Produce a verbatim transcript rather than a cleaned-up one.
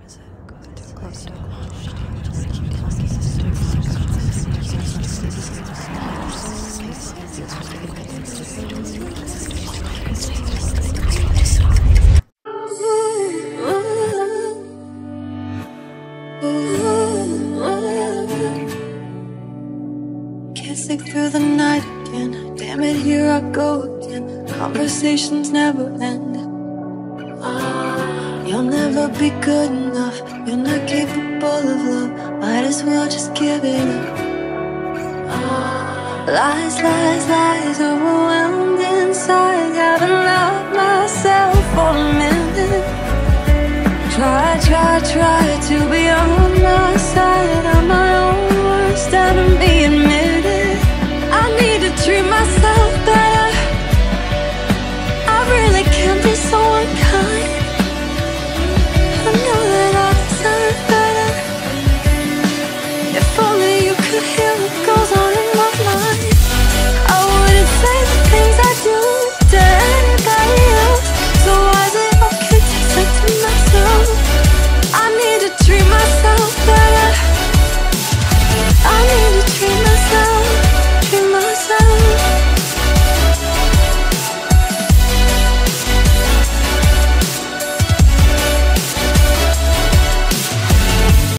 Can't sleep through the night again. Damn it, here I go again. Conversations never end. You'll never be good enough. You're not capable of love. Might as well just give it up. Lies, lies, lies, overwhelmed inside. Haven't loved myself for a minute. Try, try, try to be on my side.